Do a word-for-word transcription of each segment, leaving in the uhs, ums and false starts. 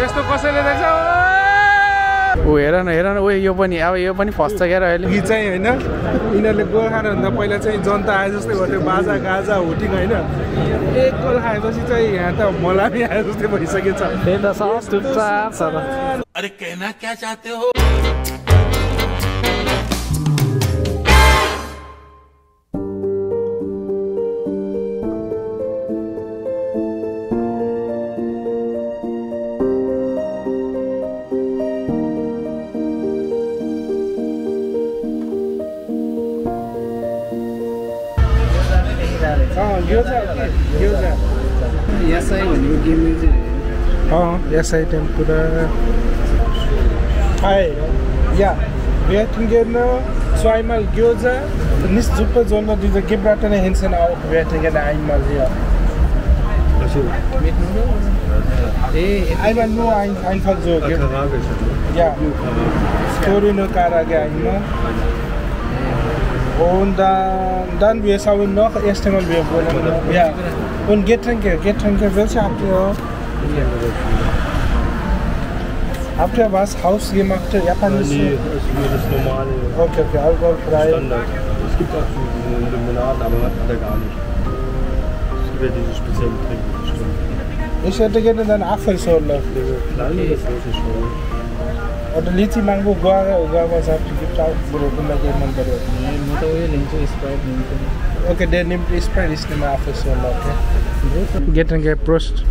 यस्तो कसैले देख्छ ओ हेर न हेर न ओ यो पनि अब यो पनि फस्छ क्या अहिले कि चाहिँ होइन यिनीहरूले गोल खानुभन्दा पहिला चाहिँ जनता आए जस्तै गर्थ्यो बाजा गाजा हुटिङ होइन एक गोल खाएपछि चाहिँ यहाँ त मलाई आए जस्तै भइसकेछ त्यही त सब चुपचाप छ त अरे कहना क्या चाहते हो यसै tempura Hi, ja, wir hätten gerne zweimal Gyoza, nicht Suppe, sondern diese gebratene Hähnchen auch. Wir hätten gerne einmal hier. Mit Nudeln? Einmal nur ein, einfach so. Ja, Torino Karage einmal. Und dann, dann wir schauen noch, erst einmal wir wollen noch, ja. Und Getränke, Getränke, welche habt ihr? Habt ihr was hausgemachte japanische? Nee, das ist nur das normale. Okay, okay, alkoholfrei. Standard. Es gibt auch diese Limonaden, aber hat er gar nicht. Es gibt ja diese speziellen Getränke. Ich hätte gerne dann Apfelschorle. Kleine oder große Schorle? Oder Litchi Mango Guava, Guava Saft gibt es auch, wo immer jemand berührt. Nee, Mutter will nicht Sprite nehmen. Okay, der nimmt Sprite, ich nehme Apfelschorle, okay? Getränke, Prost.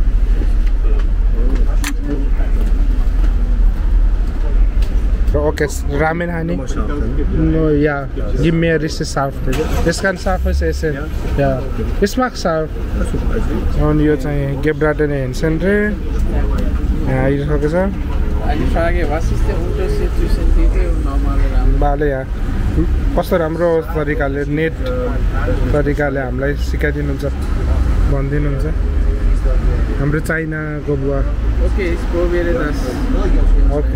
Okay, Ramen honey? No, yeah. Give me a richtig scharf. Das kann scharfes essen. Ja. Ich mag scharf. Und hier चाहिँ gebratene Hähnchen drin. Ja, hier ist es. Eine Frage, was ist der Unterschied zwischen Tite und normale Ramen? Bale ja. कस्तो राम्रो तरिकाले net तरिकाले हामीलाई सिकाइदिनुहुन्छ भन्दिनुहुन्छ हाम्रो चाइनाको बुवा Okay, ich probiere das. Okay.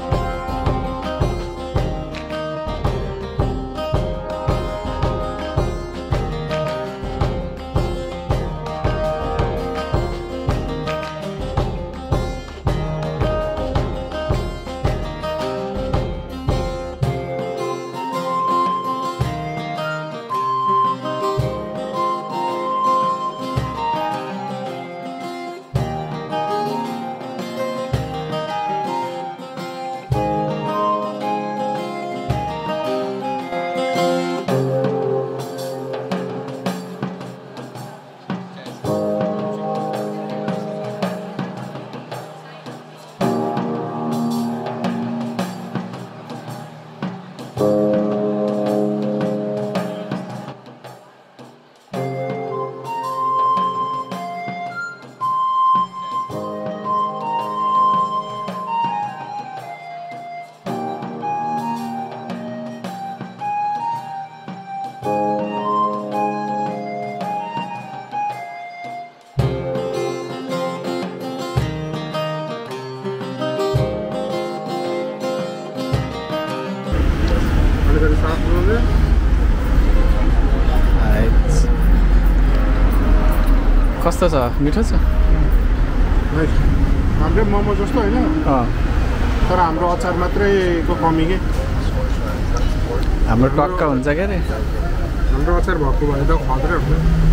कस्तो छ मिठो छ हाम्रो मोमो जस्तो हैन अ तर हाम्रो अचार मात्रैको कमी के हाम्रो टक्का हुन्छ के रे हाम्रो अचार भएको भए त खतरा हुन्छ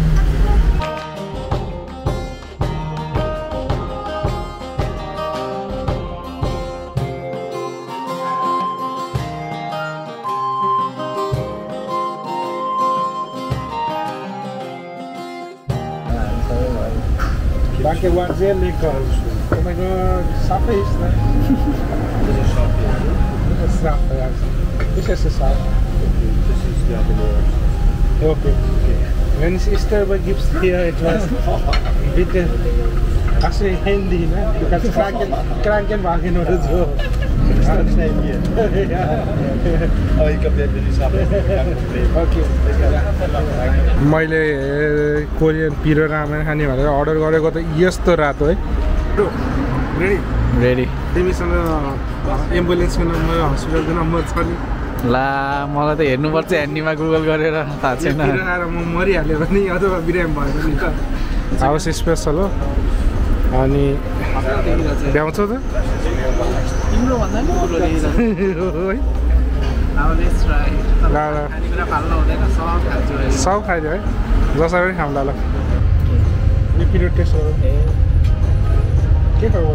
Danke, war sehr lecker. Oh mein Gott, Sache ist, ne? Das ist scharf hier, ne? Das ist Sache, ja. Ich esse Sache. Das ist ja genau. Okay. Wenn es ist, aber gibt es hier etwas. Bitte. Hast du ein Handy, ne? Du kannst Kranken, Krankenwagen oder so. Das ist dann schnell hier. Ja. Aber ich glaube, der will die Sache. Kein Problem. Okay. मैले Korean पिरो ramen खाने भनेर order गरेको त यस्तो रातो है ready ready तिमीसँग एम्बुलेन्सको नम्बर हस्पिटलको नम्बर छ नि ला मलाई त हेर्नुपर्छ ह्यान्डीमा गुगल गरेर थाहा छैन आएर म मरिहाल्यो भने अथवा बिरामी भयो भने त हाउस स्पेसल हो अनि भ्याउँछौ त तिम्रो भन्दा नि ठुलो देखिरहेको अब लेट्स ट्राई ल ल खानेकुरा फाल्नु हुँदैन सब खान्छु सब खाइदियो है जसरी पनि खाउँला ल यो पिरियड टेस्ट गरौँ के खाऊ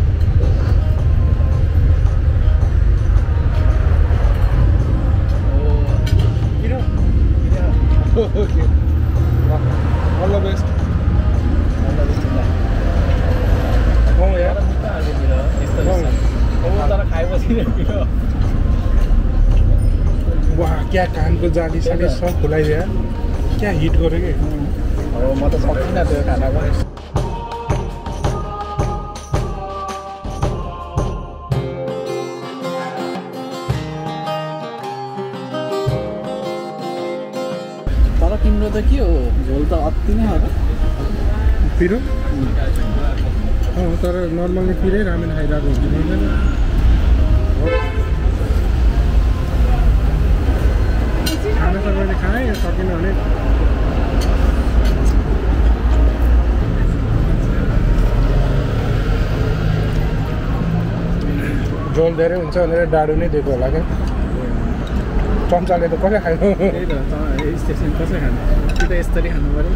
ओके अल द बेस्ट यार वाह क्या कानको जाली साली सब खुलाइदियो क्या हिट गर्यो कि म त सक्दिनँ त्यो खानाको तर तिम्रो त के हो झोल त अति नै हो पिरो अँ तर नर्मल्ली पिरै रामेन खाइरहेको हुन्छ खाना त मैले खाएँ सकिन भने झोल धेरै हुन्छ भनेर डाडु नै दिएको होला क्या चम्चाले त कसै खानु त्यही त स्टेसन कसै खानु कि त यसरी खानु पऱ्यो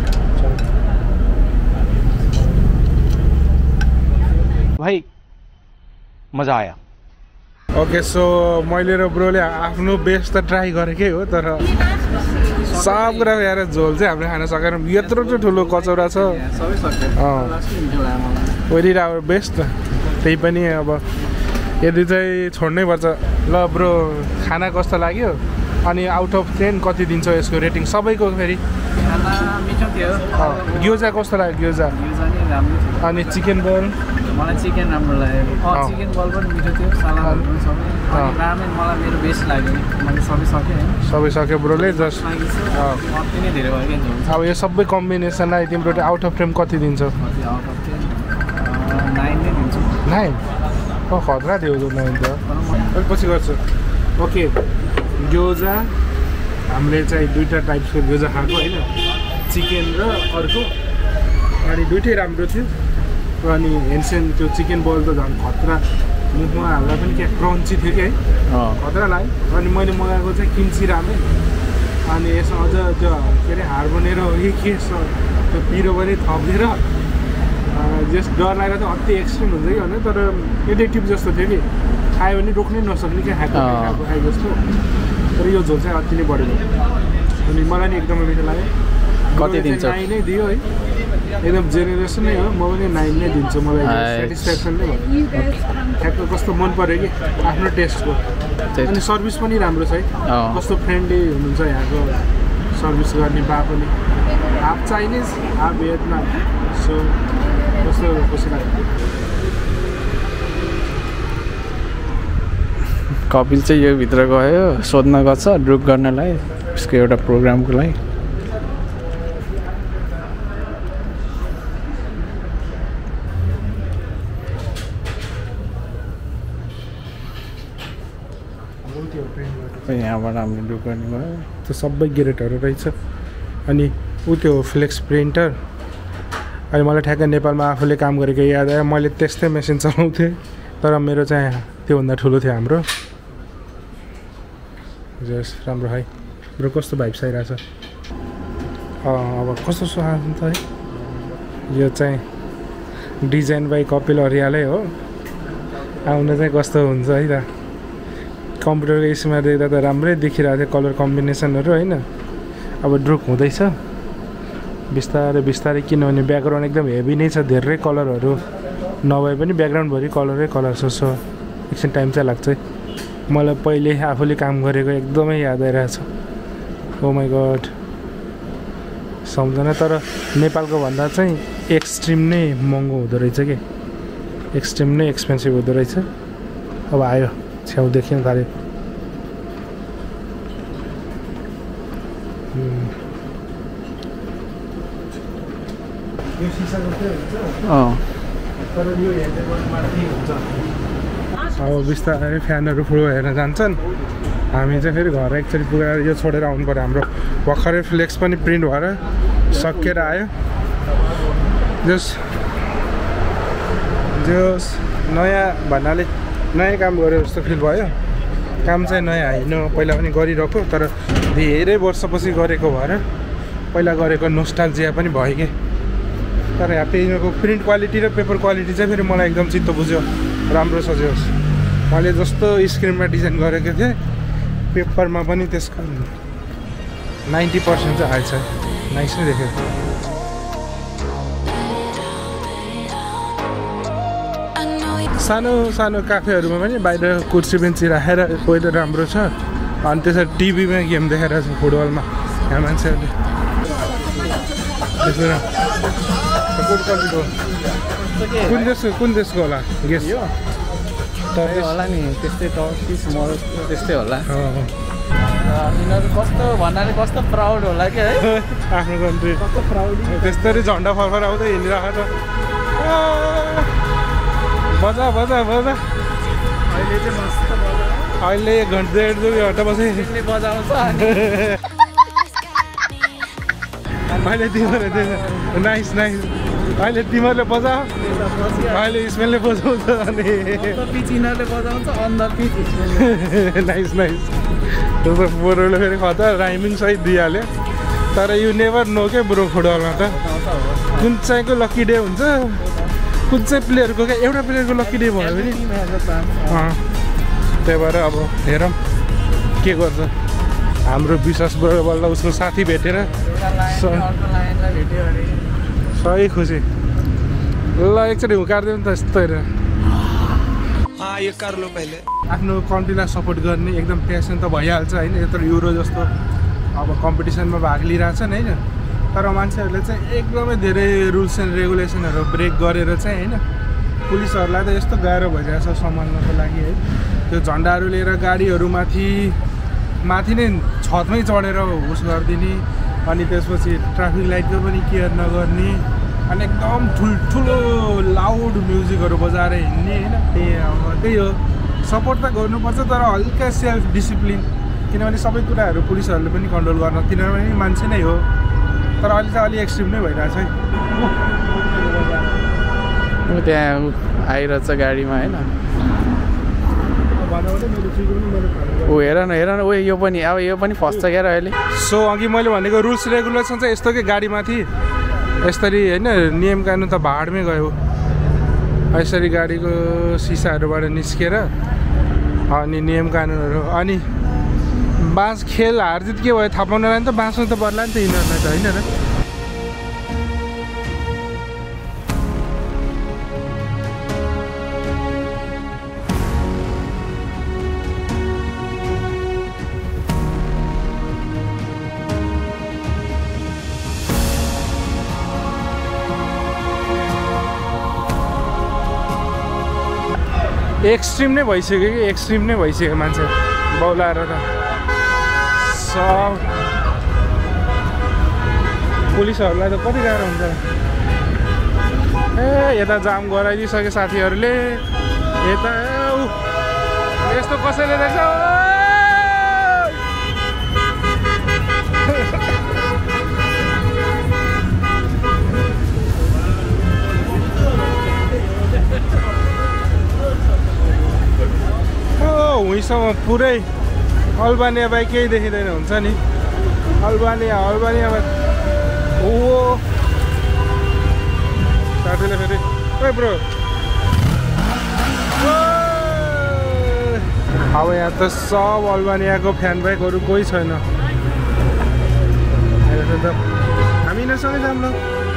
भाई मजा आया ओके सो मैले र ब्रोले आफ्नो बेस्ट त ट्राई गरेकै हो तर सब कुरा हेरेर झोल चाहिँ हामीले खान सकेन यत्रो चाहिँ ठुलो कचौरा छ सबै सक्यो अँ वेरी राम्रो बेस्ट त्यही पनि अब यदि चाहिँ छोड्नै पर्छ ल ब्रो खाना कस्तो लाग्यो अनि आउट अफ टेन कति दिन्छ यसको रेटिङ सबैको फेरि खाना मिठो थियो ग्योजा कस्तो लाग्यो ग्योजा ग्योजा नि राम्रो थियो अनि चिकन बल मलाई चिकन राम्रो लाग्यो अँ चिकन बल पनि मिठो थियो सलादहरू पनि सबै अनि रामेन मलाई मेरो बेस्ट लाग्यो मैले सबै सकेँ होइन सबै सक्यो ब्रोले जस्ट अति नै धेरै भयो क्या झोल अब यो सबै कम्बिनेसनलाई तिम्रो आउट अफ फ्रेम कति दिन्छ आउट अफ टेन नाइन नै दिन्छु नाइन ओ खतरा थियो जो नाइन त अलिक पछि गर्छु ओके ग्योजा हामीले चाहिँ दुईवटा टाइप्सको ग्योजा खाएको होइन चिकन र अर्को अनि दुइटै राम्रो थियो अनि हेन्सेन त्यो चिकन बल त झन् खतरा मुखमा हाल्दा पनि क्या क्रन्ची थियो कि है खतरा लाग्यो अनि मैले मगाएको चाहिँ किम्ची रामेन अनि यसमा अझ त्यो के अरे हार्बोनेर हो कि के त्यो पिरो पनि थपिदिएर जस डर लागेर त अति एक्सट्रिम हुन्छ कि भने तर एडिक्टिभ जस्तो थियो कि खायो भने रोक्नै नसक्ने क्या खाएको खाएको खायो जस्तो तर यो झोल चाहिँ अति नै बढेको अनि मलाई नि एकदमै मिठो लाग्यो कति दिन्छ नाइन नै दियो है एकदम जेनेरेसन नै हो म पनि नाइन नै दिन्छु मलाई सेटिस्फ्याक्सन नै भयो ठ्याक्क कस्तो मन पऱ्यो कि आफ्नो टेस्टको अनि सर्भिस पनि राम्रो छ है कस्तो फ्रेन्डली हुनुहुन्छ यहाँको सर्भिस गर्ने बा पनि half Chinese half Vietnam so कस्तो खुसी लाग्यो कपिल चाहिँ यो भित्र गयो सोध्न गएको छ ड्रुप गर्नलाई उसको एउटा प्रोग्रामको लागि यहाँबाट हामीले ड्रुप गर्ने भयो त्यो सबै ग्रेटहरू रहेछ अनि ऊ त्यो फ्लेक्स प्रिन्टर अनि मलाई ठ्याक्कै नेपालमा आफूले काम गरेको याद आयो मैले त्यस्तै मेसिन चलाउँथेँ तर मेरो चाहिँ त्योभन्दा ठुलो थियो हाम्रो जस राम्रो है ब्रो कस्तो भाइब्स आइरहेछ अब कस्तो सुहाउँछ है यो चाहिँ डिजाइन बाई कपिल हरियालै हो आउनु चाहिँ कस्तो हुन्छ है त कम्प्युटरको यसमा देख्दा त राम्रै देखिरहेको थियो कलर कम्बिनेसनहरू होइन अब ड्रुप हुँदैछ बिस्तारै बिस्तारै किनभने ब्याकग्राउन्ड एकदम हेभी नै छ धेरै कलरहरू नभए पनि ब्याकग्राउन्डभरि कलरै कलर छ सो एकछिन टाइम चाहिँ लाग्छ मलाई पहिले आफूले काम गरेको एकदमै याद आइरहेछ ओ माई गड सम्झना तर नेपालको भन्दा चाहिँ एक्सट्रिम नै महँगो हुँदो रहेछ कि एक्सट्रिम नै एक्सपेन्सिभ हुँदो रहेछ अब आयो छेउ देखिन थाल्यो अब बिस्तारै फ्यानहरू फुल हेर्न जान्छन् हामी चाहिँ फेरि घर एकचोटि पुगेर यो छोडेर आउनु पऱ्यो हाम्रो भर्खरै फ्लेक्स पनि प्रिन्ट भएर सकिएर आयो जस जो नयाँ भन्नाले नयाँ काम गरे जस्तो फिल भयो। काम चाहिँ नयाँ होइन, पहिला पनि गरिरहेको, तर धेरै वर्षपछि गरेको भएर पहिला गरेको नोस्टाल्जिया पनि भयो कि। तर यहाँ पेजको प्रिन्ट क्वालिटी र पेपर क्वालिटी चाहिँ फेरि मलाई एकदम चित्त बुझ्यो, राम्रो सजियोस्। मैले जस्तो स्क्रिनमा डिजाइन गरेको थिएँ पेपरमा पनि त्यसको नाइन्टी पर्सेन्ट चाहिँ आएछ। नाइस नै देखेको। सानो सानो काफेहरूमा पनि बाहिर कुर्सी बेन्ची राखेर वेदर राम्रो छ, अनि त्यसरी टिभीमा गेम देखाएर छ फुटबलमा यहाँ मान्छेहरूले। कुन देशको कुन देशको होला गेस? होला नि त्यस्तै टर्किस मोरक्को त्यस्तै होला। यिनीहरू कस्तो भन्नाले कस्तो प्राउड होला क्या है आफ्नो कन्ट्री। कस्तो प्राउड त्यस्तरी झन्डा फरफर आउँदै हिँडिरहेको छ। बजा बजा बजा अहिले चाहिँ मस्त बजा। अहिले एक घन्टा डेढ दुई घन्टा बसेँ बजाउँछ अहिले तिमीहरूले नाइस नाइस अहिले तिमीहरूले बजा, अहिले स्मेलले बजाउँछ अनि पिचिनरले बजाउँछ अन्त पिच नाइस नाइस। त्यो त ब्रोले फेरि खतरा राइमिङ सहित दिइहाल्यो। तर यु नेभर नो के ब्रो फुटबलमा त कुन चाहिँको लक्की डे हुन्छ, कुन चाहिँ प्लेयरको क्या एउटा प्लेयरको लक्की डे भयो भने त्यही भएर अब हेरौँ के गर्छ। हाम्रो विश्वास ब्रो बल्ल उसको साथी भेटेर सही खुसी। ल एकचोटि हुकारिदिउँ नि त यस्तो हेरेर। आफ्नो कन्ट्रीलाई सपोर्ट गर्ने एकदम प्यासन त भइहाल्छ होइन, यत्रो युरो जस्तो अब कम्पिटिसनमा भाग लिइरहेछन् होइन। तर मान्छेहरूले चाहिँ एकदमै धेरै रुल्स एन्ड रेगुलेसनहरू ब्रेक गरेर चाहिँ होइन पुलिसहरूलाई त यस्तो गाह्रो भइरहेछ सम्हाल्नको लागि है। त्यो झन्डाहरू लिएर गाडीहरूमाथि माथि नै छतमै चढेर होस गरिदिने, अनि त्यसपछि ट्राफिक लाइटको पनि केयर नगर्ने, अनि एकदम ठुल्ठुलो लाउड म्युजिकहरू बजाएर हिँड्ने होइन। त्यही अब त्यही हो, सपोर्ट त गर्नुपर्छ तर हल्का सेल्फ डिसिप्लिन, किनभने सबै कुराहरू पुलिसहरूले पनि कन्ट्रोल गर्न, तिनीहरू पनि मान्छे नै हो। तर अहिले चाहिँ अलिक एक्सट्रिम नै भइरहेछ है। त्यहाँ आइरहेछ गाडीमा होइन। ऊ हेर न हेर न ऊ यो पनि अब यो पनि फस्छ क्या अहिले। सो अघि मैले भनेको रुल्स रेगुलेसन चाहिँ यस्तो कि गाडीमाथि यसरी होइन नियम कानुन त भाडमै गयो। यसरी गाडीको सिसाहरूबाट निस्केर अनि नियम कानुनहरू, अनि बाँस खेल हारजित के भयो थाहा पाउनलाई त बाँच्नु त पर्ला नि त यिनीहरूलाई त होइन र। एक्सट्रिम नै भइसक्यो कि एक्सट्रिम नै भइसक्यो मान्छे बौलाएर त। सब पुलिसहरूलाई त कति गाह्रो हुन्छ। ए यता जाम गराइदिइसक्यो साथीहरूले, यता यस्तो कसैले रहेछ भुइँसम्म पुरै अल्बानिया बाइक केही देखिँदैन हुन्छ नि। अल्बानिया अल्बानिया ओ साथीले फेरि ओ ब्रो अब यहाँ त सब अल्बानियाको फ्यान बाइकहरू कोही छैन। हामी यिनीहरूसँगै जाऊँ ल।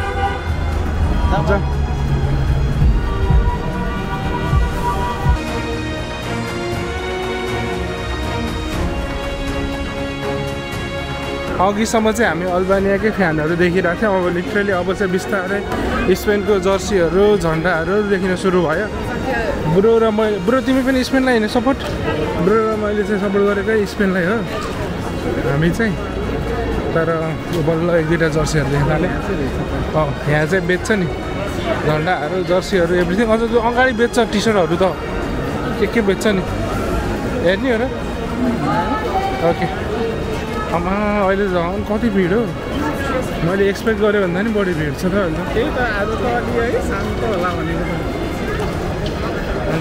अघिसम्म चाहिँ हामी अल्बानियाकै फ्यानहरू देखिरहेको थियौँ, अब लिटरली अब चाहिँ बिस्तारै स्पेनको जर्सीहरू झन्डाहरू देखिन सुरु भयो। ब्रो र मैले ब्रो तिमी पनि स्पेनलाई होइन सपोर्ट? ब्रो र मैले चाहिँ सपोर्ट गरेकै स्पेनलाई हो हामी चाहिँ। तर बल्ल एक दुईवटा जर्सीहरू देख्न थालेँ। अँ यहाँ चाहिँ बेच्छ नि झन्डाहरू जर्सीहरू एभ्रिथिङ, अझ त्यो अगाडि बेच्छ टी सर्टहरू त के के बेच्छ नि, हेर्ने हो र? ओके आमा अहिले झन् कति भिड हो, मैले एक्सपेक्ट गरेँ भन्दा नि बढी भिड छ त अहिले। त्यही त आज त अलि है शान्त होला भनेको त।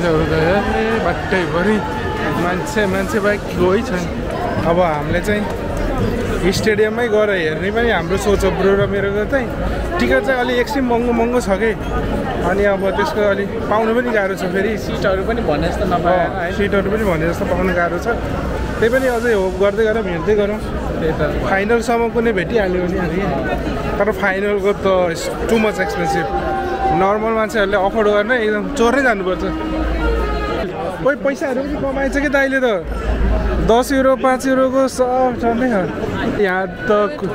मान्छेहरू त हेर्ने बाटैभरि मान्छे मान्छे बाहेक कोही छैन। अब हामीले चाहिँ स्टेडियममै गएर हेर्ने पनि हाम्रो सोच हो ब्रो र मेरो चाहिँ टिकट चाहिँ अलिक एक्सट्रिम महँगो महँगो छ कि अनि अब त्यसको अलिक पाउनु पनि गाह्रो छ। फेरि सिटहरू पनि भने जस्तो नपाएर सिटहरू पनि भने जस्तो पाउनु गाह्रो छ। त्यही पनि अझै होप गर्दै गरेर हिँड्दै गरौँ। त्यही त फाइनलसम्म कुनै भेटिहाल्यो भने अरे तर फाइनलको त टु मच एक्सपेन्सिभ। नर्मल मान्छेहरूले अफोर्ड गर्न एकदम चोरै जानुपर्छ। कोही पैसाहरू पनि कमाएछ कि दाइले त दस युरो पाँच युरोको सब चल्दै छ। यहाँ त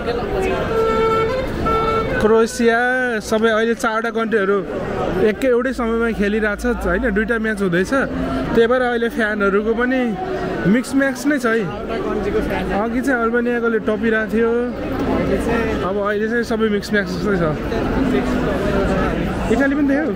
क्रोएसिया सबै अहिले चारवटा कन्ट्रीहरू एकै एउटै समयमा खेलिरहेछ होइन, दुईवटा म्याच हुँदैछ। त्यही भएर अहिले फ्यानहरूको पनि मिक्स म्याक्स नै छ है। अघि चाहिँ अल्बानियाकोले टपिरहेको थियो, अब अहिले चाहिँ सबै मिक्स म्याक्स जस्तै छ। इटाली पनि देख्यो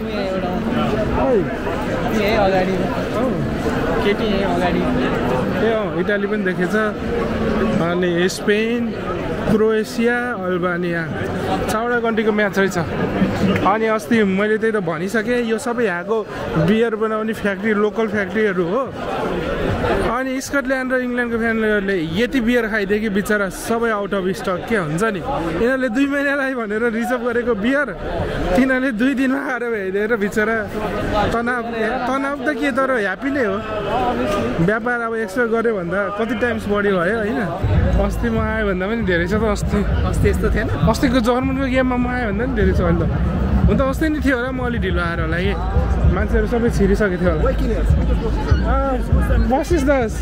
अगाडि केटी अगाडि ए अँ इटाली पनि देखेछ। अनि स्पेन क्रोएसिया अल्बानिया चारवटा कन्ट्रीको म्याच रहेछ। अनि अस्ति मैले त्यही त भनिसकेँ यो सबै यहाँको बियर बनाउने फ्याक्ट्री लोकल फ्याक्ट्रीहरू हो। अनि स्कटल्यान्ड र इङ्ल्यान्डको फ्यानहरूले यति बियर खाइदियो कि बिचरा सबै आउट अफ स्टक के हुन्छ नि। यिनीहरूले दुई महिनालाई भनेर रिजर्भ गरेको बियर तिनीहरूले दुई दिनमा खाएर भ्याइदिएर बिचरा तनाव तनाव त के तर ह्याप्पी नै हो। व्यापार अब एक्सपेक्ट गऱ्यो भन्दा कति टाइम्स बढ्यो भयो होइन। अस्ति म आयो भन्दा पनि धेरै छ त। अस्ति अस्ति यस्तो थिएन, अस्तिको जर्मनको गेममा म आयो भन्दा पनि धेरै छ अहिले त। हुन त अस्ति नै थियो होला, म अलि ढिलो आएर होला कि मान्छेहरू सबै छिरिसकेको थियो होला। बस इज दस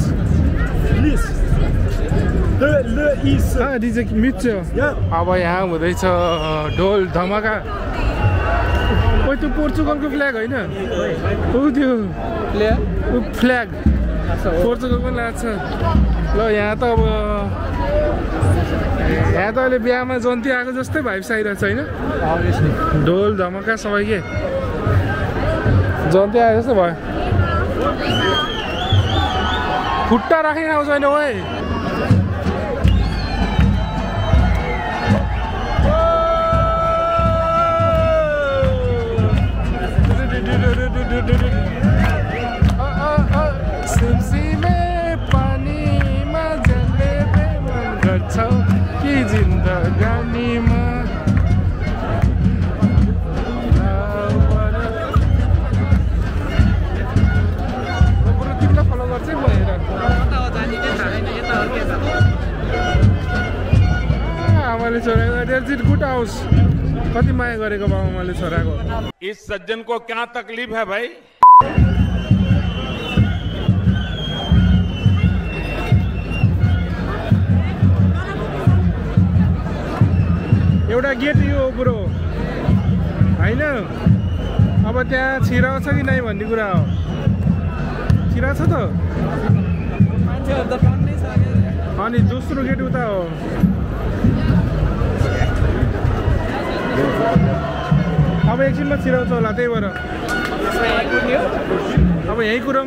डिजे मिच्यो। अब यहाँ हुँदैछ ढोल धमाका। ओइ त्यो पोर्चुगलको फ्ल्याग होइन ऊ त्यो फ्ल्याग पोर्चुगलको लाग्छ। ल यहाँ त अब यहाँ त अहिले बिहामा जन्ती आएको जस्तै भाइब्स आइरहेको छ होइन। ढोल धमाका सबै के जन्ती आए जस्तो भयो। खुट्टा राखेर आउँछ होइन ओइ। सिमसिमे पानीमा जले मन गर्छौ कि जिन्दगानीमा। तिमीलाई फलो गर्छ म हेर। आमाले छोराको गुड हाउस कति माया गरेको बाबामाले छोराको। इस सज्जन को क्या तकलीफ है भाई? एउटा गेट यो ब्रो होइन। अब त्यहाँ छिराउ छ कि नै भन्ने कुरा हो। छिरा छ त अनि दोस्रो गेट उता हो। अब एकछिनमा छिराउँछ होला त्यही भएर अब यहीँ कुरौँ।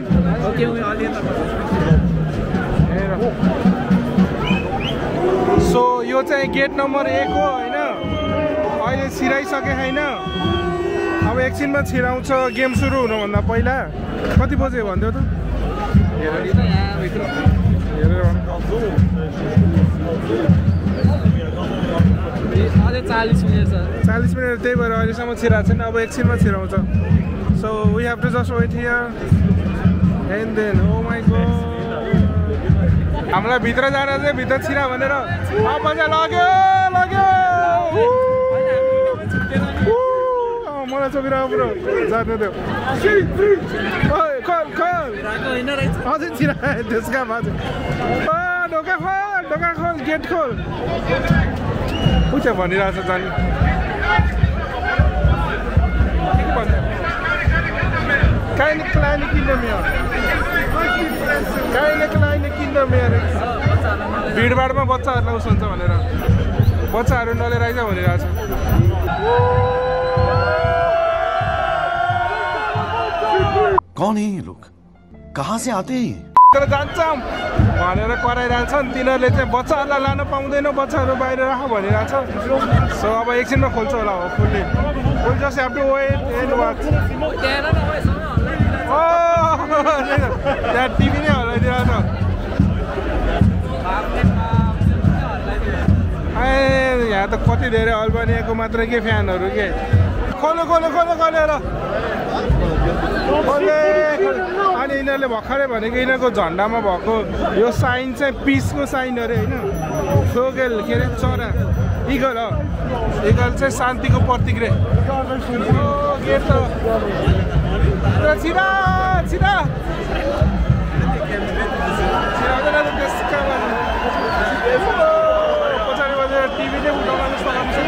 सो यो चाहिँ गेट नम्बर एक हो होइन। अहिले छिराइसके होइन, अब एकछिनमा छिराउँछ गेम सुरु हुनुभन्दा पहिला। कति बजे भन्थ्यो त? चालीस मिनट छ चालीस मिनट त्यही भएर अहिलेसम्म छिराएको छैन। अब एकछिनमा छिराउँछ। So we have to just wait here and then oh my god हामीलाई भित्र जान चाहिँ भित्र छिरा भनेर अब चाहिँ लग्यो लग्यो मलाई चोबिरहेको पुरो जानु त्यो खोल खोल अझै छिरा त्यसका बाजु ढोका खोल ढोका खोल गेट खोल उता भनिरहेको छ जानु। Keine kleine Kinder mehr. Keine kleine Kinder mehr. भिडभाडमा बच्चाहरूलाई उस हुन्छ भनेर बच्चाहरू नलिएर आइज भनिरहेको छ। कौन है ये लोग? कहाँ से आते हैं? जान्छौँ भनेर कराइरहेछन्। तिनीहरूले चाहिँ बच्चाहरूलाई लान पाउँदैन, बच्चाहरू बाहिर राख भनिरहेछ। सो अब एकछिनमा खोल्छ होला हो fully. We'll just have to wait and watch. Oh, त्यहाँ टिभी नै हल्लाइदिएर त ए यहाँ त कति धेरै अल्बानियाको मात्र के फ्यानहरू के खोलो खोलो खोलो खोलेर अनि यिनीहरूले भर्खरै भनेको यिनीहरूको झन्डामा भएको यो साइन चाहिँ पिसको साइन अरे होइन सोगेल के अरे चरा इगल हो इगल चाहिँ शान्तिको प्रतीक रे गेट त छिरा छिरा पछाडि बसेर टिभी नै उठाउन सक्छ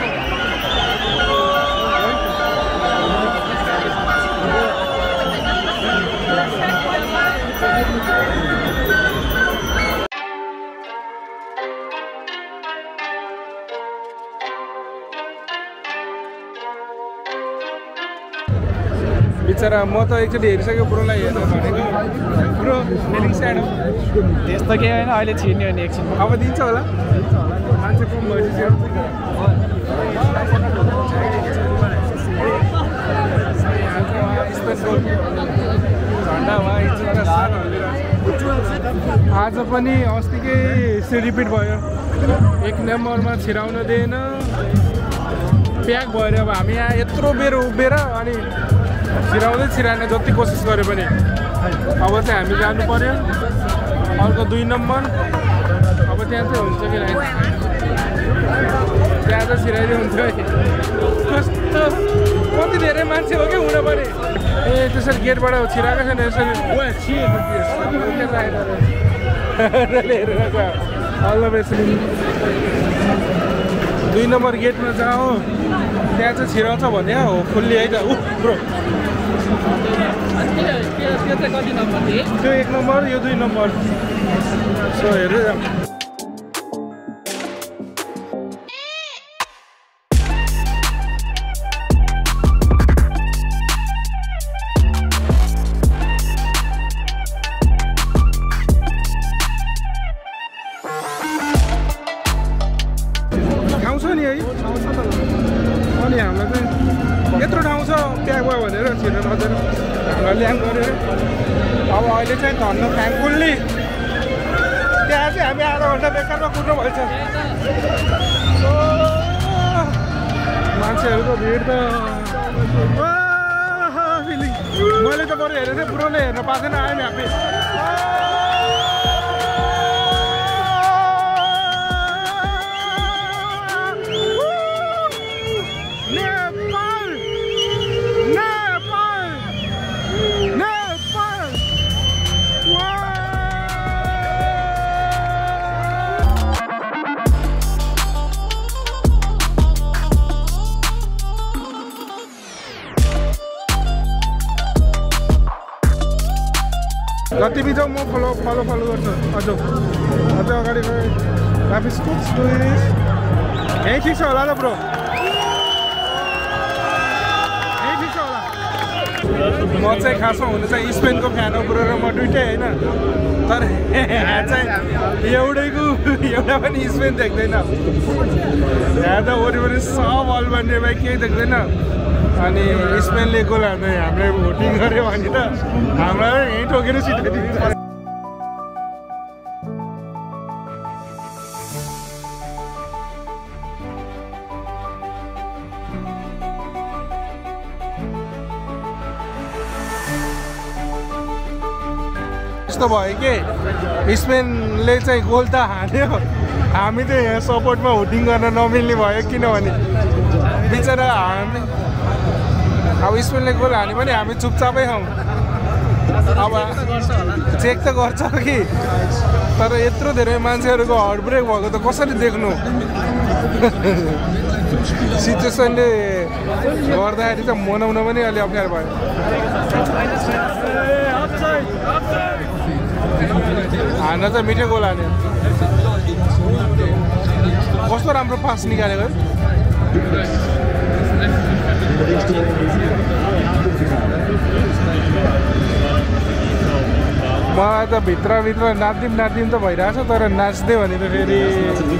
बिचरा म त एकचोटि हेरिसक्यो ब्रोलाई हेर्नु भनेको ब्रो फिलिङ स्याड हो त्यस्तो केही होइन अहिले छिर्ने हो नि एकछिन अब दिन्छ होला मान्छे कम भइसक्यो झन्डा आज पनि अस्तिकै से रिपिट भयो एक नम्बरमा छिराउन दिएन प्याक भएर अब हामी यहाँ यत्रो बेर उभिएर अनि छिराउँदै छिराएन जति कोसिस गरे पनि अब चाहिँ हामी जानु पर्यो अर्को दुई नम्बर अब त्यहाँ चाहिँ हुन्छ कि त्यहाँ त छिराइदियो हुन्छ कस्तो कति धेरै मान्छे हो कि हुन पर्ने ए त्यसरी गेटबाट छिराएको छैन यसरी दुई नम्बर गेटमा जाऊ त्यहाँ चाहिँ छिराउँछ भने हो फुल्ली है त ऊ ब्रो त्यो एक नम्बर यो दुई नम्बर सो हेर्दै जाऊ ठाउँ छ नि है अनि हामीलाई चाहिँ यत्रो ठाउँ छ प्याक भयो भनेर छिर्न नदिएर हामीलाई ल्याङ गरेर अब अहिले चाहिँ धन्न थ्याङ्कफुल्ली त्यहाँ चाहिँ हामी आधा घन्टा बेकारमा कुद्नु भएछ मान्छेहरूको भिड त फिलिङ मैले त बरु हेरेको थिएँ ब्रोले हेर्न पाएको थिएन आएँ हामी जति बिजाउ म फलो फलो फलो गर्छु अझ अझ अगाडि गएँ ट्राफिक स्कुट्स टुरिस्ट यहीँ ठिक छ होला त ब्रो यहीँ ठिक छ होला म चाहिँ खासमा हुनु चाहिँ स्पेनको फ्यान हो ब्रो र म दुइटै होइन तर यहाँ चाहिँ एउटैको एउटा पनि स्पेन देख्दैन यहाँ त वरिपरि सब अल्बानिया केही देख्दैन अनि स्पेनले गोल हाल्दै हामीले भोटिङ गऱ्यो भने त हामीलाई यहीँ ठोकेर सिधाइदिन्छ यस्तो भयो कि स्पेनले चाहिँ गोल त हाल्यो हामी त यहाँ सपोर्टमा भोटिङ गर्न नमिल्ने भयो किनभने बिचरा हामी अब स्पेनले गोल हाल्यो भने हामी चुपचापै हौँ अब चेक त गर्छ कि तर यत्रो धेरै मान्छेहरूको हार्ट ब्रेक भएको त कसरी देख्नु सिचुएसनले गर्दाखेरि चाहिँ मनाउन पनि अलि अप्ठ्यारो भयो हान्न चाहिँ मिठो गोल हाल्यो कस्तो राम्रो पास निकालेको मलाई त भित्रभित्र नाच्दिम नाच्दिम त भइरहेछ तर नाच्दै भने त फेरि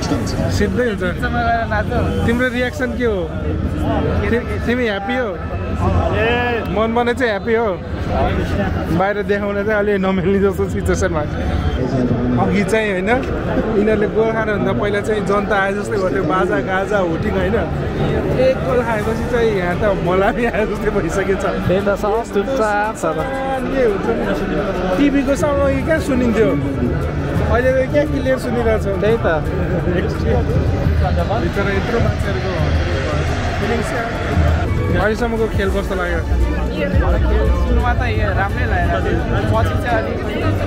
सिद्धै हुन्छ तिम्रो रियाक्सन के हो तिमी ह्याप्पी हो मन भने चाहिँ ह्याप्पी हो बाहिर देखाउन चाहिँ अलि नमिल्ने जस्तो सिचुएसन भएको अघि चाहिँ होइन यिनीहरूले गोल खानुभन्दा पहिला चाहिँ जनता आए जस्तै गर्थ्यो बाजा गाजा हुटिङ होइन एक गोल खाएपछि चाहिँ यहाँ त मलाई आए जस्तै भइसकेछ त्यही त सब चुपचाप छ त के हुन्छ टिभीको सँगै क्या सुनिन्थ्यो अहिले त क्या क्लियर सुनिरहेछ त्यही त भित्र यत्रो मान्छेहरूको अहिलेसम्मको खेल कस्तो लाग्यो सुरुमा त राम्रै लाग्यो पछि चाहिँ अलिक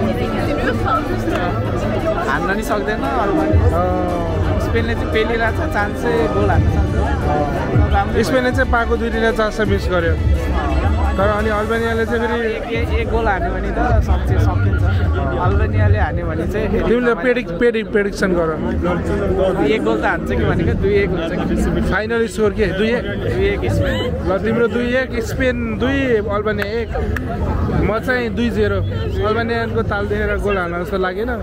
हान्न नि सक्दैन स्पेनले चाहिँ पेलिरहेको छ चान्स चाहिँ गोल हान्न सक्दैन स्पेनले चाहिँ पाएको दुई तिनवटा चान्स मिस गर्यो तर अनि अल्बानियाले चाहिँ फेरि एक गोल हान्यो भने त सक्छ सकिन्छ अल्बानियाले हान्यो भने चाहिँ तिमीले पेडिक पेडिक प्रेडिक्सन गर एक गोल त हान्छ कि भनेको दुई एक हुन्छ कि फाइनल स्कोर के दुई एक दुई एक स्पेन ल तिम्रो दुई एक स्पेन दुई अल्बानिया एक म चाहिँ दुई जेरो अल्बानियाको ताल देखेर गोल हाल्न जस्तो लागेन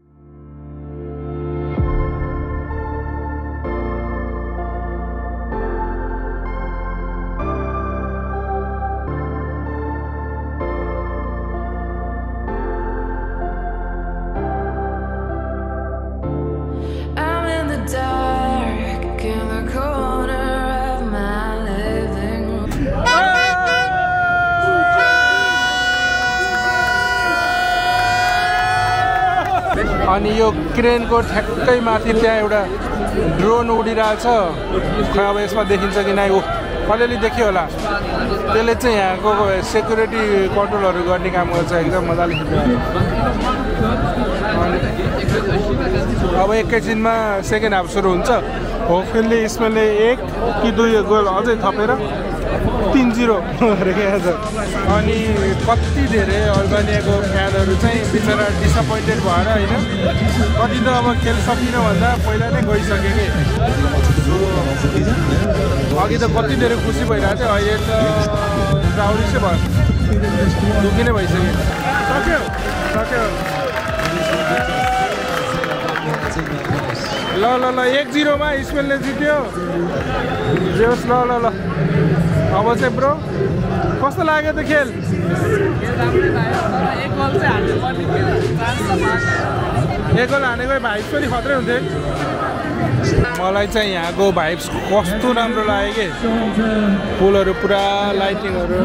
अनि यो क्रेनको ठ्याक्कै माथि त्यहाँ एउटा ड्रोन उडिरहेछ खै अब यसमा देखिन्छ कि नै ऊ अलिअलि देखियो होला त्यसले चाहिँ यहाँको सेक्युरिटी कन्ट्रोलहरू गर्ने काम गर्छ एकदम मजाले अब एकैछिनमा सेकेन्ड हाफ सुरु हुन्छ होपफुल्ली स्पेनले एक कि दुई गोल अझै थपेर तीन जिरो रहेको छ अनि कति धेरै अल्बानियाको फ्यानहरू चाहिँ बिचरा डिसपोइन्टेड भएर होइन कति त अब खेल सकिन भन्दा पहिला नै गइसक्यो कि अघि त कति धेरै खुसी भइरहेको थियो अहिले त राउरिसै भयो दुखी नै भइसक्यो सक्यो सक्यो ल ल ल एक जिरोमा स्पेनले जित्यो जोस् ल ल ल अब चाहिँ ब्रो कस्तो लाग्यो त खेल एक गोल हानेको भाइब्स पनि खत्रै हुन्थ्यो मलाई चाहिँ यहाँको भाइब्स कस्तो राम्रो लाग्यो कि पुलहरू पुरा लाइटिङहरू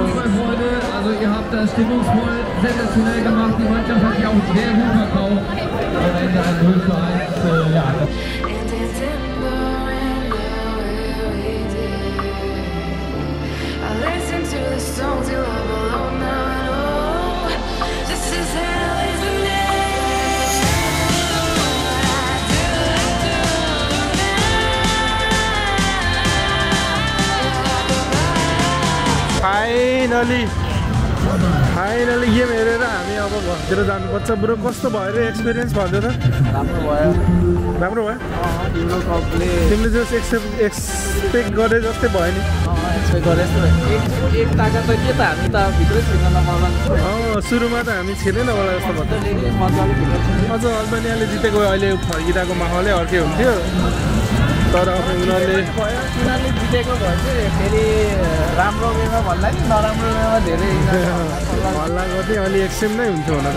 फाइनली फाइनली गेम हेरेर हामी अब घरतिर जानुपर्छ ब्रो कस्तो भयो रे एक्सपिरियन्स भन्दै त राम्रो भयो राम्रो भयो युरो कपले तिमीले जस्तो एक्सेप्ट एक्सपेक्ट गरे जस्तै भयो नि एक्सपेक्ट गरे जस्तो एक एकताका त के त हामी त भित्रै छिर्न नपाउला अँ सुरुमा त हामी छिर्नै नपाउला जस्तो भयो मजाले भित्र अझ अल्बानियाले जितेको अहिले फर्किरहेको माहौलै अर्कै हुन्थ्यो तर अब उनीहरूले उनीहरूले जितेको भए चाहिँ फेरि राम्रो वेमा भन्दा नि नराम्रो वेमा धेरै हल्ला गर्दै अलि एक्सचेन्ज नै हुन्थ्यो हुन त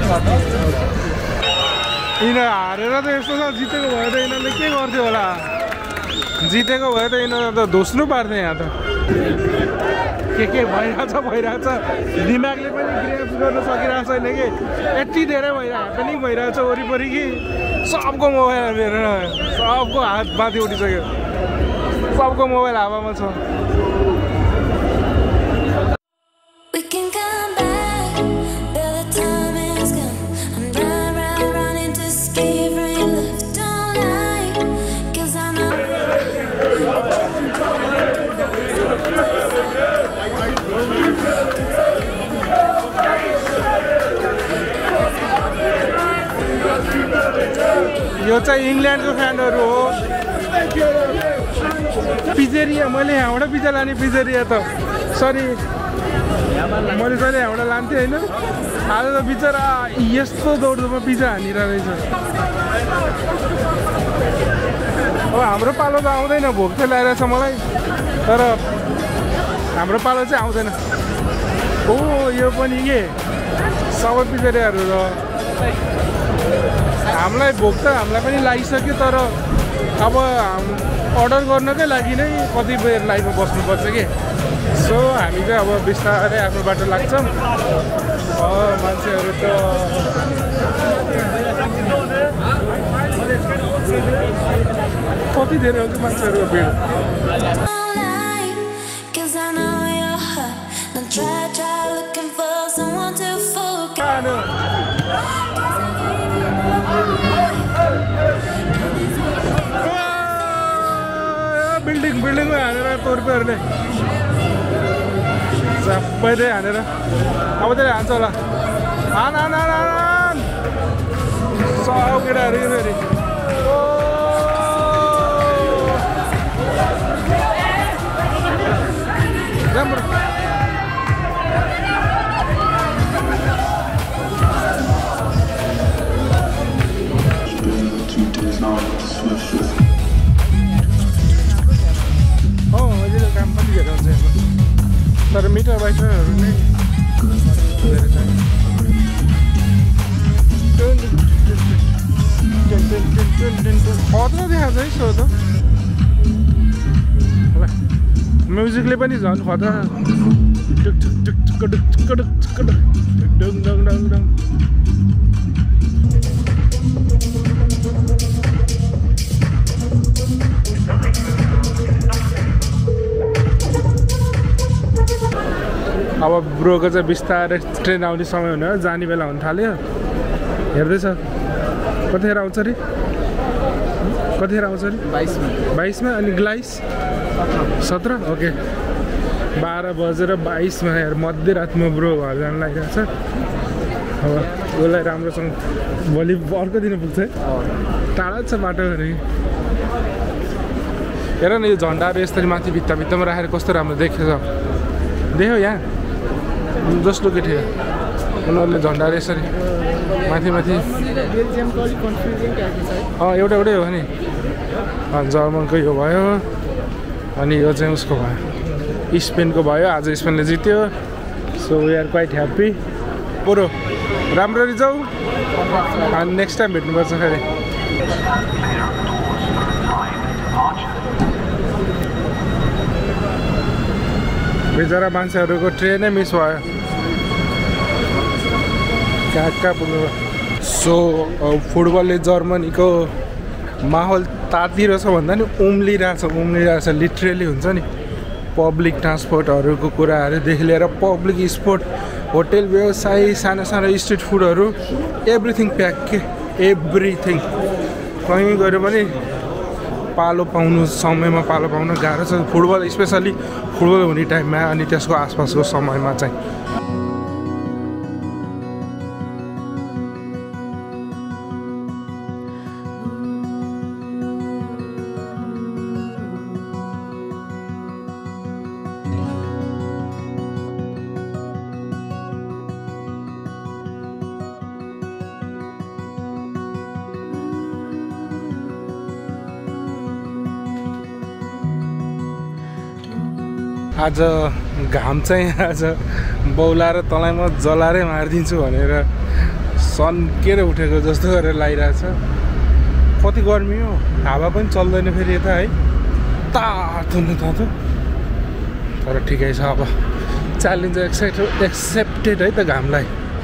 यिनीहरू हारेर त यस्तो छ जितेको भए त यिनीहरूले के गर्थ्यो होला जितेको भए त यिनीहरू त धोस्नु पार्थ्यो यहाँ त के के भइरहेछ भइरहेछ दिमागले पनि ग्रेप्स गर्न सकिरहेको छैन कि यति धेरै भइरहेको ह्यापनिङ भइरहेछ वरिपरि कि सबको मोबाइल हेरेर सबको हात माथि उठिसक्यो सबको मोबाइल हावामा छ यो चाहिँ इङ्ल्यान्डको फ्यानहरू हो पिजेरिया मैले यहाँबाट पिज्जा लाने पिजेरिया त सरी मैले जहिले यहाँबाट लान्थेँ होइन आज त बिचरा यस्तो दौडमा पिज्जा हानिरहेको रहेछ अब हाम्रो पालो त आउँदैन भोक चाहिँ लागेको छ मलाई तर हाम्रो पालो चाहिँ आउँदैन ओ यो पनि के सबै पिजरियाहरू र हामीलाई भोक त हामीलाई पनि लागिसक्यो तर अब अर्डर गर्नकै लागि नै कति बेर लाइनमा बस्नुपर्छ कि सो हामी चाहिँ अब बिस्तारै आफ्नो बाटो लाग्छौँ मान्छेहरू त कति धेरै हुन्छ मान्छेहरूको भिड बिल्डिङ बिल्डिङमा हानेर तोर्पेहरूले सबैले हानेर अब त्यसले हान्छ होला हान हान हान हान सब केटाहरू फेरि राम्रो हो अहिले काम पनि धेरै हुन्छ तर मिटर बाइकरहरू नै धेरै छ खतरा देखाएको छ है सो त म्युजिकले पनि झन् खतरा अब ब्रोको चाहिँ बिस्तारै ट्रेन आउने समय हुने जाने बेला हुन थाल्यो हेर्दैछ कतिखेर आउँछ अरे कतिखेर आउँछ अरे बाइसमा बाइसमा अनि ग्लाइस सत्र ओके बाह्र बजेर बाइसमा हेर मध्यरातमा ब्रो घर जानु लागिरहेको छ अब उसलाई राम्रोसँग भोलि अर्को दिन पुग्छ है टाढा छ बाटो अरे हेर न यो झन्डाहरू यसरी माथि भित्ता भित्तामा राखेर कस्तो राम्रो देखेछ देख्यौ यहाँ जस्तो के थियो उनीहरूले झन्डाहरू यसरी माथि माथि अँ एउटा एउटै हो नि जर्मनको यो भयो अनि यो चाहिँ उसको भयो स्पेनको भयो आज स्पेनले जित्यो so we are quite happy पुरो राम्ररी जाऊ अनि नेक्स्ट टाइम भेट्नुपर्छ फेरि बिचरा मान्छेहरूको ट्रेनै मिस भयो कहाँ कहाँ पुग्नु सो फुटबलले जर्मनीको माहौल तातिरहेछ भन्दा नि उम्लिरहेछ उम्लिरहेछ लिटरली हुन्छ नि पब्लिक ट्रान्सपोर्टहरूको कुराहरूदेखि लिएर पब्लिक स्पोर्ट होटेल व्यवसाय सानो सानो स्ट्रिट फुडहरू एभ्रिथिङ प्याक के एभ्रिथिङ कहीँ गयो भने पालो पाउनु समयमा पालो पाउनु गाह्रो छ फुटबल स्पेसली फुटबल हुने टाइममा अनि त्यसको आसपासको समयमा चाहिँ आज घाम चाहिँ आज बौलाएर तँलाई म जलाएरै मारिदिन्छु भनेर सन्केर उठेको जस्तो गरेर लागिरहेछ कति गर्मी हो हावा पनि चल्दैन फेरि यता है तातो न तातो तर ठिकै छ अब च्यालेन्ज एक्सेप्ट एक्सेप्टेड है त घामलाई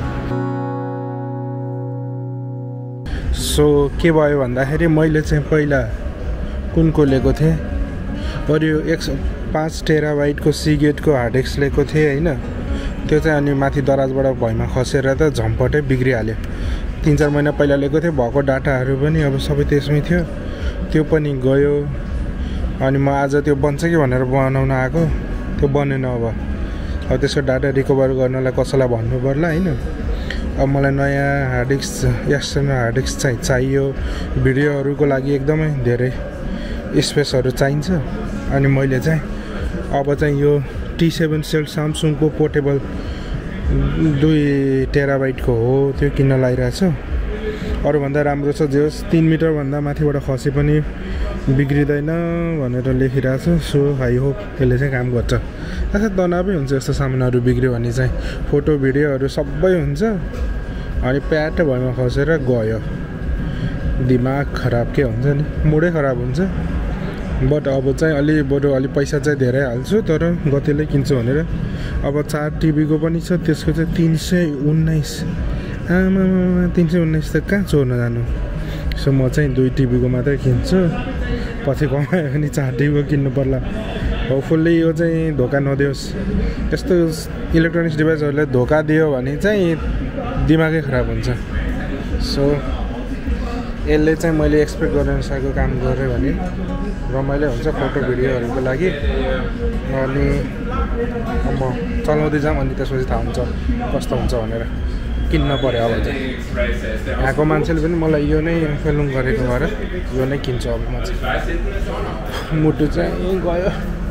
सो के भयो भन्दाखेरि मैले चाहिँ पहिला कुनको लिएको थिएँ बरु यो एक पाँच टेराबाइटको सिगेटको हार्ड डिस्क लिएको थिएँ होइन त्यो चाहिँ अनि माथि दराजबाट भुइँमा खसेर त झम्पटै बिग्रिहाल्यो तिन चार महिना पहिला लिएको थिएँ भएको डाटाहरू पनि अब सबै त्यसमै थियो त्यो पनि गयो अनि म आज त्यो बन्छ कि भनेर बनाउन आएको त्यो बनेन अब अब त्यसको डाटा रिकभर गर्नलाई कसैलाई भन्नु पर्ला होइन अब मलाई नयाँ hard disk external hard disk चाहिँ चाहियो भिडियोहरूको लागि एकदमै धेरै स्पेसहरू चाहिन्छ अनि मैले चाहिँ अब चाहिँ यो टी सेभेन सेल सामसुङको पोर्टेबल दुई टेराबाइटको हो त्यो किन्न लागिरहेको छु अरूभन्दा राम्रो छ जे होस् तीन मिटरभन्दा माथिबाट खसे पनि बिग्रिँदैन भनेर लेखिरहेको छ सो आई होप यसले चाहिँ काम गर्छ खासै तनावै हुन्छ यस्तो सामानहरू बिग्रियो भने चाहिँ फोटो भिडियोहरू सबै हुन्छ अनि प्याट भएमा खसेर गयो दिमाग खराब के हुन्छ नि मुडै खराब हुन्छ बट अब चाहिँ अलि बरु अलि पैसा चाहिँ धेरै हाल्छु तर गतिले किन्छु भनेर अब चार टिभीको पनि छ त्यसको चाहिँ तिन सय उन्नाइस आमा तिन सय उन्नाइस त कहाँ चोर्न जानु सो म चाहिँ दुई टिभीको मात्रै किन्छु पछि कमायो भने चार टिभीको किन्नु पर्ला होपफुल्ली यो चाहिँ धोका नदियोस् यस्तो इलेक्ट्रोनिक्स डिभाइसहरूले धोका दियो भने चाहिँ दिमागै खराब हुन्छ सो यसले चाहिँ मैले एक्सपेक्ट गर्ने अनुसारको काम गरेँ भने रमाइलो हुन्छ फोटो भिडियोहरूको लागि अनि म चलाउँदै जाऊँ अनि त्यसपछि थाहा हुन्छ कस्तो हुन्छ भनेर किन्न पर्यो अब चाहिँ यहाँको मान्छेले पनि मलाई यो नै फेलुङ गरेको भएर यो नै किन्छु अब म चाहिँ मुटु चाहिँ गयो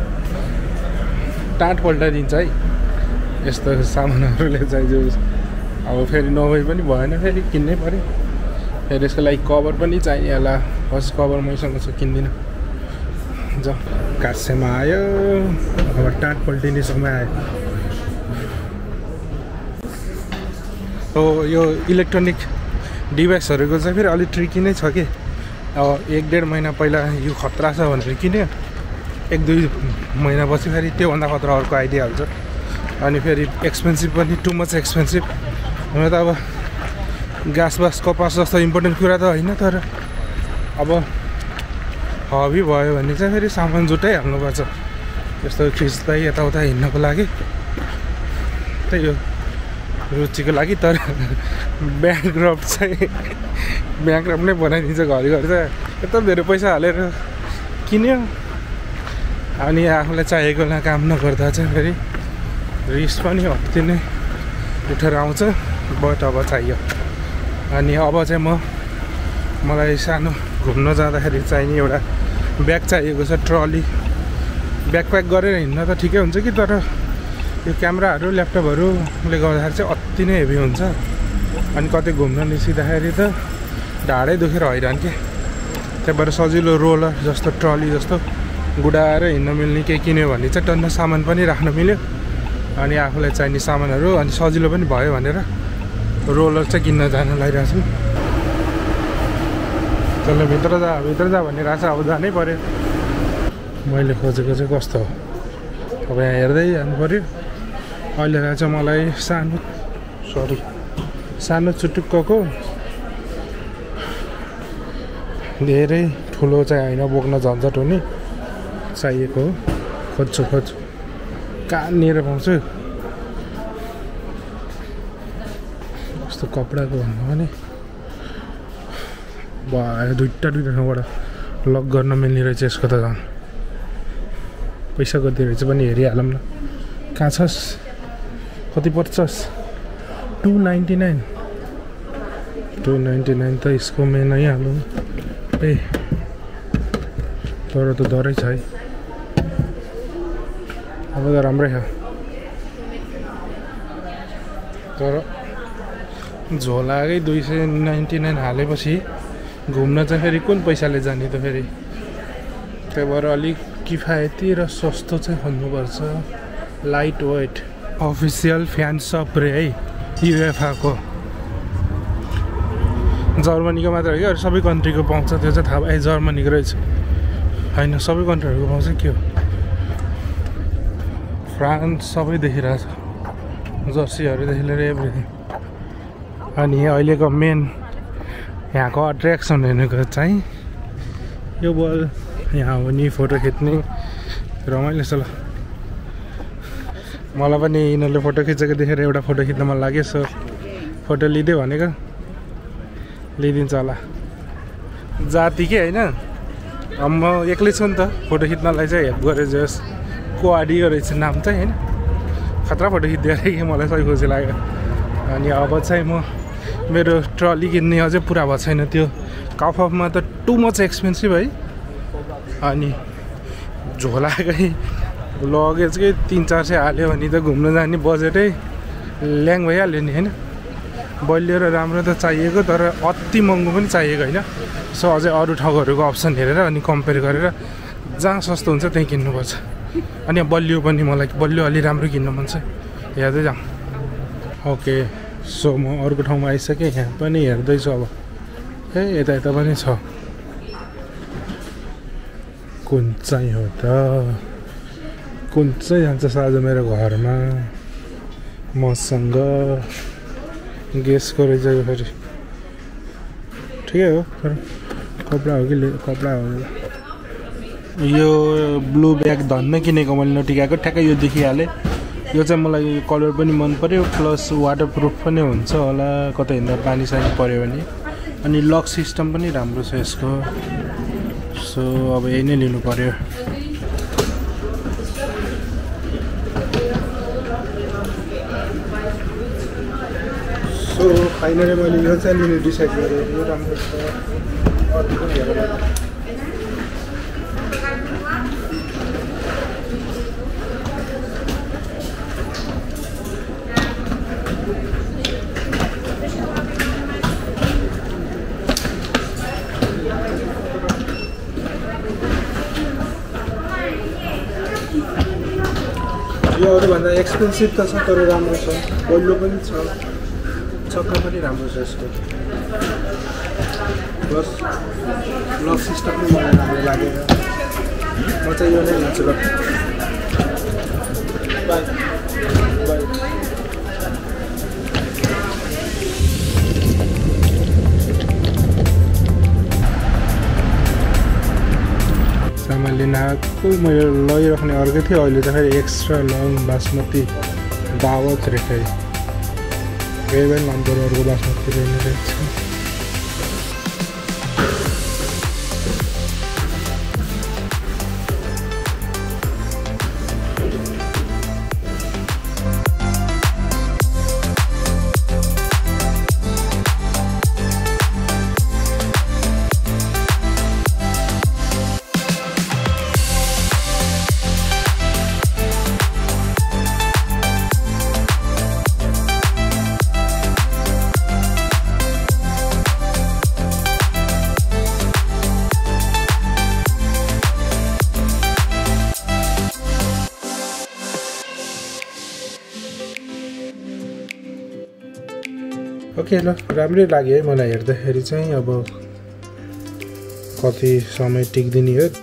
टाँट पल्टाइदिन्छ है यस्तो सामानहरूले चाहिँ जो अब फेरि नभए पनि भएन फेरि किन्नै पर्यो फेरि यसको लागि कभर पनि चाहियो होला फर्स्ट कभर मैसँग छ किन्दिनँ ज कासेमा आयो अब टाँट पल्टिने समय आयो हो यो इलेक्ट्रोनिक डिभाइसहरूको चाहिँ फेरि अलिक ट्रिकी नै छ कि अब एक डेढ महिना पहिला यो खतरा छ भनेर किन्यो एक दुई महिनापछि फेरि त्योभन्दा खतरा अर्को आइदिइहाल्छ अनि फेरि एक्सपेन्सिभ पनि टु मच एक्सपेन्सिभ हुन त अब ग्यास बास कपास जस्तो इम्पोर्टेन्ट कुरा त होइन तर अब हबी भयो भने चाहिँ फेरि सामान जुटाइहाल्नुपर्छ यस्तो खिच्दै यताउता हिँड्नको लागि त्यही हो रुचिको लागि तर ब्याङ्क्रप्ट चाहिँ ब्याङ्क्रप्ट नै बनाइदिन्छ घरिघरि चाहिँ यत्रो धेरै पैसा हालेर किन्यो अनि आफूलाई चाहिएकोलाई काम नगर्दा चाहिँ फेरि रिस्क पनि हत्ती नै उठेर आउँछ बट अब चाहियो अनि अब चाहिँ म मलाई सानो घुम्न जाँदाखेरि चाहिने एउटा ब्याग चाहिएको छ ट्रली ब्याकप्याक गरेर हिँड्न त ठिकै हुन्छ कि तर यो क्यामेराहरू ल्यापटपहरूले गर्दाखेरि चाहिँ अति नै हेभी हुन्छ अनि कतै घुम्न निस्किँदाखेरि त ढाडै दुखेर हैरान के त्यही भएर सजिलो रोलर जस्तो ट्रली जस्तो गुडाएर हिँड्न मिल्ने केही किन्यो भने चाहिँ टन्न सामान पनि राख्न मिल्यो अनि आफूलाई चाहिने सामानहरू अनि सजिलो पनि भयो भनेर रोलर चाहिँ किन्न जान लागिरहेको छु त्यसले भित्र जा भित्र जा भनिरहेको छ अब जानै पऱ्यो मैले खोजेको चाहिँ कस्तो हो अब यहाँ हेर्दै जानु पऱ्यो अहिले चाहिँ मलाई सानो सरी सानो चुटुक्कको धेरै ठुलो चाहिँ होइन बोक्न झन्झट हुने चाहिएको हो खोज्छु खोज्छु कहाँनिर पाउँछु यस्तो कपडाको भन्नु भने भयो दुईवटा दुईवटा ठाउँबाट लक गर्न मिल्ने रहेछ यसको त झन् पैसा कति रहेछ पनि हेरिहालौँ न कहाँ छस् कति पर्छस् two ninety nine two ninety nine त यसको मेन नै हालौँ ए तर त डरै छ है अब त राम्रै छ तर झोलाकै दुई सय नाइन्टी नाइन हालेपछि घुम्न चाहिँ फेरि कुन पैसाले जाने त फेरि त्यही भएर अलिक किफायती र सस्तो चाहिँ खोज्नुपर्छ light weight official fan shop रे है युएफएको जर्मनीको मात्र हो कि अरू सबै कन्ट्रीको पाउँछ त्यो चाहिँ थाहा भयो जर्मनीको रहेछ होइन सबै कन्ट्रीहरूको पाउँछ के हो फ्रान्स सबै देखिरहेछ जर्सीहरूदेखि लिएर एभ्रिथिङ अनि अहिलेको मेन यहाँको अट्र्याक्सन भनेको चाहिँ यो बल यहाँ हो नि फोटो खिच्ने रमाइलो छ ल मलाई पनि यिनीहरूले फोटो खिचेको देखेर एउटा फोटो खिच्न मन लाग्यो सो फोटो लिँदै भनेको लिइदिन्छ होला जाति के होइन म एक्लै छु नि त फोटो खिच्नलाई चाहिँ हेल्प गरेर जस को आडियो रहेछ नाम चाहिँ होइन खतरा फोटो खिचिदियो अरे कि मलाई सही खुसी लाग्यो अनि अब चाहिँ म मेरो ट्रली किन्ने अझै पुरा भएको छैन त्यो कफ अफमा त टु मच एक्सपेन्सिभ है अनि झोलाकै लगेजकै तिन चार सय हाल्यो भने त घुम्न जाने बजेटै ल्याङ भइहाल्यो नि होइन बलियो र राम्रो त चाहिएको तर अति महँगो पनि चाहिएको होइन सो अझै अरू ठाउँहरूको अप्सन हेरेर अनि कम्पेयर गरेर जहाँ सस्तो हुन्छ त्यहीँ किन्नुपर्छ अनि बलियो पनि मलाई बलियो अलि राम्रो किन्नु मन छ हेर्दै जाउँ ओके सो म अर्को ठाउँमा आइसकेँ यहाँ पनि हेर्दैछु अब ए यता यता पनि छ कुन चाहिँ हो त कुन चाहिँ जान्छ आज मेरो घरमा मसँग गेस गरेछ यो फेरि ठिकै हो तर कपडा हो कि कपडा हो यो ब्लू ब्याग धन्न किनेको मैले नटिकाएको ठ्याक्कै यो देखिहालेँ यो चाहिँ मलाई कलर पनि मन पर्यो प्लस वाटरप्रुफ पनि हुन्छ होला कतै हिँड्दा पानी सानी पऱ्यो भने अनि लक सिस्टम पनि राम्रो छ यसको सो अब यही नै लिनु पर्यो सो फाइनली मैले यो चाहिँ लिनु डिसाइड गरेँ यो राम्रो छ अरू पनि हेरेर यो अरूभन्दा एक्सपेन्सिभ त छ तर राम्रो छ बलियो पनि छ चक्का पनि राम्रो छ यसको प्लस लक सिस्टम पनि मलाई राम्रो लागेर म चाहिँ यो नै लिन्छु ल बाई बाई सामान लिन आएको मैले लगिराख्ने अर्कै थियो अहिले त फेरि एक्स्ट्रा लङ बासमती दावत रे फेरि केही पनि मन पऱ्यो अर्को बासमती लिने रहेछ ओके ल राम्रै लाग्यो है मलाई हेर्दाखेरि चाहिँ अब कति समय टिक्दिने हो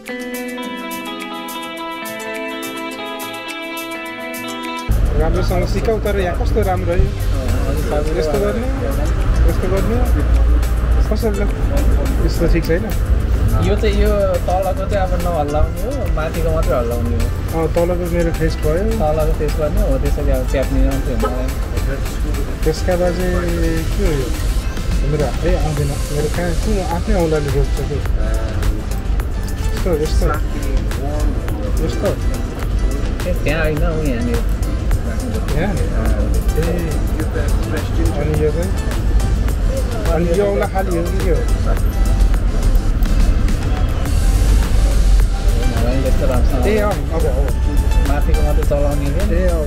राम्रोसँग सिकाउ तर यहाँ कस्तो राम्रो है यस्तो गर्ने यस्तो गर्ने कसरी यस्तो ठिक छैन यो चाहिँ यो तलको चाहिँ अब नहल्लाउने हो माथिको मात्रै हल्लाउने हो तलको मेरो टेस्ट भयो तलको टेस्ट गर्ने हो त्यसरी अब च्याप्ने मात्रै हुन्छ त्यसका बाद चाहिँ के हो यो मेरो हातै आउँदैन मेरो कहाँ कुन आफ्नै औँलाले रोक्छ कि यस्तो यस्तो यस्तो त्यहाँ होइन उ यहाँनिर यहाँ ए अनि यो चाहिँ अनि यो औँला खाली हो कि के हो यस्तो राम्रोसँग ए अँ अब हो माथिको मात्रै चलाउने ए अब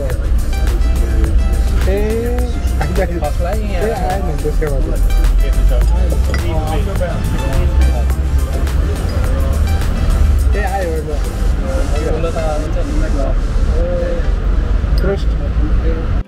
ए फस्टलाई ए आएन त्यसको बाद ए आयो ठुलो त हुन्छ नि